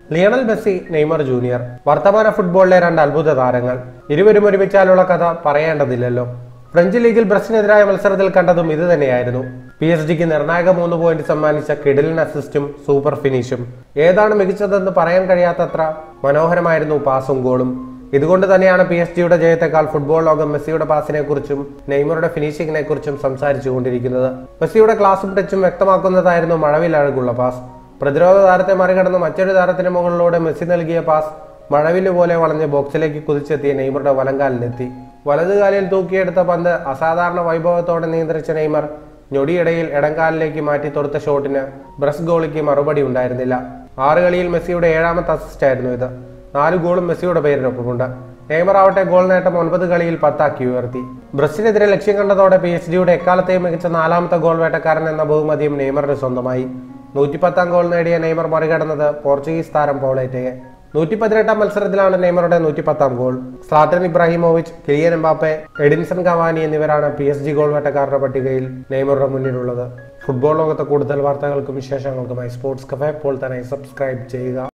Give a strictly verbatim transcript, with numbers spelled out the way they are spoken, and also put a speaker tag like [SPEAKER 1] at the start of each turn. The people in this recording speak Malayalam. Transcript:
[SPEAKER 1] Lionel Messi, Neymar Junior വർത്തമാന ഫുട്ബോളിലെ രണ്ട് അത്ഭുത താരങ്ങൾ. ഇരുവരും ഒരുമിച്ചാലുള്ള കഥ പറയേണ്ടതില്ലല്ലോ. ഫ്രഞ്ച് ലീഗിൽ ബ്രസ്റ്റിനെതിരായ മത്സരത്തിൽ കണ്ടതും ഇത് തന്നെയായിരുന്നു. പി എസ് ജിക്ക് നിർണായക മൂന്ന് പോയിന്റ് സമ്മാനിച്ച കിടിലൻ അസിസ്റ്റും സൂപ്പർ ഫിനിഷും. ഏതാണ് മികച്ചതെന്ന് പറയാൻ കഴിയാത്തത്ര മനോഹരമായിരുന്നു പാസും ഗോളും. ഇതുകൊണ്ട് തന്നെയാണ് പി എസ് ജിയുടെ ജയത്തെക്കാൾ ഫുട്ബോൾ ലോകം മെസ്സിയുടെ പാസിനെ കുറിച്ചും നെയ്മറുടെ ഫിനിഷിങ്ങിനെ കുറിച്ചും സംസാരിച്ചുകൊണ്ടിരിക്കുന്നത്. മെസ്സിയുടെ ക്ലാസും ടച്ചും വ്യക്തമാക്കുന്നതായിരുന്നു മഴവിലഴകുള്ള പാസ്. പ്രതിരോധ താരത്തെ മറികടന്ന് മറ്റൊരു താരത്തിന് മുകളിലൂടെ മെസ്സി നൽകിയ പാസ് മഴവില് പോലെ വളഞ്ഞ് ബോക്സിലേക്ക് കുതിച്ചെത്തിയ നെയ്മറുടെ വലങ്കാലിലെത്തി. വലതുകാലിൽ തൂക്കിയെടുത്ത പന്ത് അസാധാരണ വൈഭവത്തോടെ നിയന്ത്രിച്ച നെയ്മർ ഞൊടിയിടയിൽ ഇടംകാലിലേക്ക് മാറ്റി തൊടുത്ത ഷോട്ടിന് ബ്രസ്റ്റ് ഗോളിക്ക് മറുപടി ഉണ്ടായിരുന്നില്ല. ആറ് കളിയിൽ മെസ്സിയുടെ ഏഴാമത്തെ അസിസ്റ്റ് ആയിരുന്നു ഇത്. നാല് ഗോളും മെസ്സിയുടെ പേരിനൊപ്പമുണ്ട്. നെയ്മർ ആവട്ടെ ഗോൾ നേട്ടം ഒൻപത് കളിയിൽ പത്താക്കി ഉയർത്തി. ബ്രസ്റ്റിനെതിരെ ലക്ഷ്യം കണ്ടതോടെ പി എസ് ജിയുടെ എക്കാലത്തെയും മികച്ച നാലാമത്തെ ഗോൾ വേട്ടക്കാരൻ എന്ന ബഹുമതിയും നെയ്മറിന് സ്വന്തമായി. നൂറ്റിപ്പത്താം ഗോൾ നേടിയ നെയ്മർ മറികടന്നത് പോർച്ചുഗീസ് താരം പൗളേറ്റയെ. നൂറ്റി പതിനെട്ടാം മത്സരത്തിലാണ് നെയ്മറുടെ നൂറ്റിപ്പത്താം goal. Zlatan Ibrahimovic, Kylian Mbappe, Edinson Cavani എന്നിവരാണ് പി എസ് ജി ഗോൾ വേട്ടക്കാരുടെ പട്ടികയിൽ നെയ്മറുടെ മുന്നിലുള്ളത്. ഫുട്ബോൾ ലോകത്തെ കൂടുതൽ വാർത്തകൾക്കും വിശേഷങ്ങൾക്കുമായി സ്പോർട്സ് കഫേ ഇപ്പോൾ തന്നെ സബ്സ്ക്രൈബ് ചെയ്യുക.